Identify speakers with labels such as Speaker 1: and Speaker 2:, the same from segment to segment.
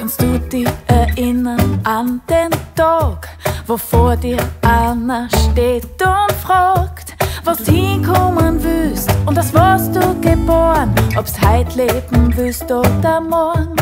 Speaker 1: Kannst du dich erinnern an den Tag, wo vor dir einer steht und fragt, was du hinkommen willst und aus was du geboren, ob's heut leben willst oder morgen?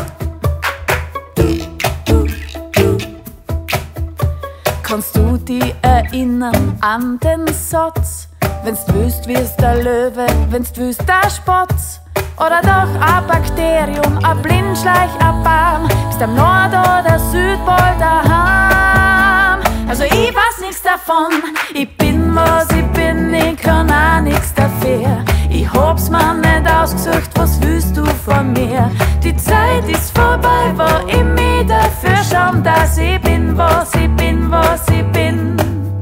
Speaker 1: Kannst du dich erinnern an den Satz, wenn's willst, wirst der Löwe, wenn's willst, der Spatz? Oder doch ein Bakterium, ein Blindschleich, ein Baum, bist am Nord- oder Südpol daheim. Also ich weiß nichts davon, ich bin was ich bin, ich kann auch nichts dafür. Ich hab's mir nicht ausgesucht, was willst du von mir? Die Zeit ist vorbei, wo ich mich dafür schau, dass ich bin, was ich bin, was ich bin.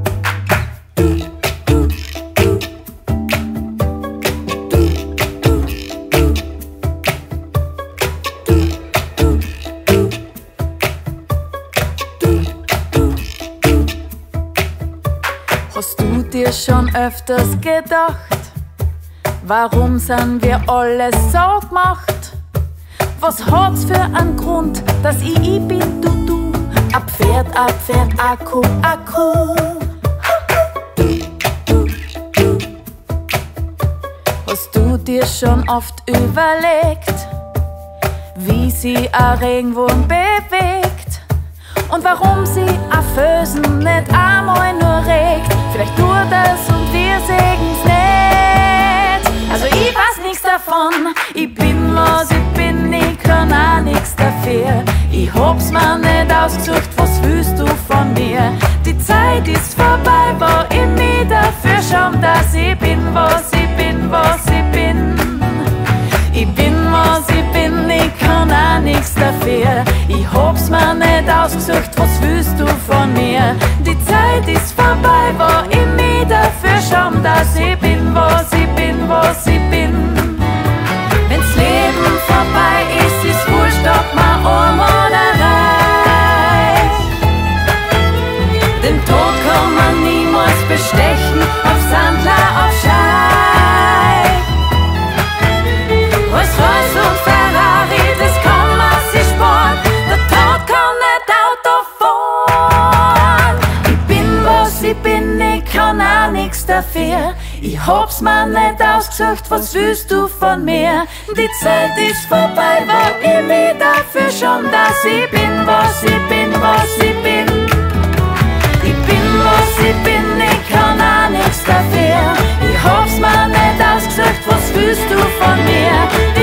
Speaker 1: Hast du dir schon öfters gedacht, warum sind wir alle so gemacht? Was hat's für einen Grund, dass ich bin, du? Ein Pferd, eine Kuh, eine Kuh. Hast du dir schon oft überlegt, wie sie ein Regenwurm bewegt? Und warum sie ein Fösen nicht einmal nur regt? Vielleicht tut es und wir segen's nicht. Also ich weiß nichts davon, ich bin was ich bin, ich kann auch nichts dafür. Ich hab's mir nicht ausgesucht, was willst du von mir? Die Zeit ist vorbei, wo ich mich dafür schau, dass ich bin, was ich bin, was ich bin. Ich bin, was ich bin, ich kann auch nichts dafür. Ich hab's mir nicht ausgesucht, was willst du von mir? Die Zeit ist vorbei, wo ich mich dafür schau, dass ich bin, was ich bin, was ich bin. Wenn's Leben vorbei ist, ist wurscht, ob man arm oder reich. Den Tod kann man niemals bestechen, auf Sandler, auf Scheich. Rolls-Royce und Ferrari, das kann man sich sparen. Der Tod kann nicht Auto fahren. Ich bin, was ich bin, ich kann auch nichts dafür. Ich hab's mir nicht ausgesucht, was willst du von mir? Die Zeit ist vorbei, wo ich mich dafür schau, dass ich bin, was ich bin, was ich bin. Ich bin, was ich bin, ich kann auch nichts dafür. Ich hab's mir nicht ausgesucht, was willst du von mir?